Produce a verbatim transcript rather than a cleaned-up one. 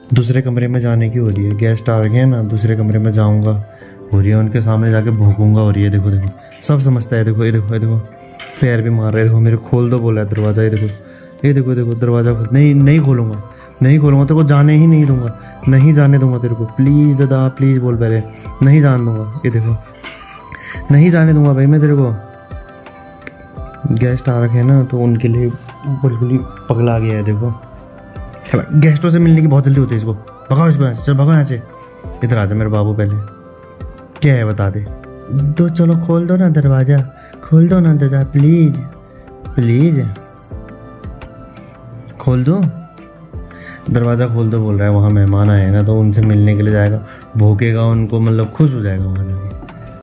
दूसरे कमरे में जाने की हो रही है, गेस्ट आ रखे हैं ना, दूसरे कमरे में जाऊंगा हो रही है, उनके सामने जाके भोंकूंगा हो रही है। देखो देखो सब समझता है, देखो ये देखो ये देखो पैर भी मार रहे, देखो मेरे खोल दो बोला है दरवाज़ा, ये देखो ये देखो देखो दरवाज़ा खोल, नहीं नहीं खोलूँगा नहीं खोलूँगा तेरे को जाने ही नहीं दूंगा, नहीं जाने दूंगा तेरे को, प्लीज़ दादा प्लीज़ बोल पहले, नहीं जाने दूंगा, ये देखो नहीं जाने दूंगा भाई मैं तेरे को। गेस्ट आ रखे हैं ना तो उनके लिए बिल्कुल ही पगला गया है। देखो गेस्टों से मिलने की बहुत जल्दी होती है इसको, भगाओ इसको यहाँ से, चल भगाओ यहाँ से, इधर आ जा मेरे बाबू पहले, क्या है बता दे। तो चलो खोल दो ना दरवाज़ा, खोल दो ना दादा प्लीज़ प्लीज़ खोल दो, दरवाज़ा खोल दो बोल रहा है। वहाँ मेहमान आए हैं ना तो उनसे मिलने के लिए जाएगा, भोंकेगा उनको, मतलब खुश हो जाएगा वहाँ जाके।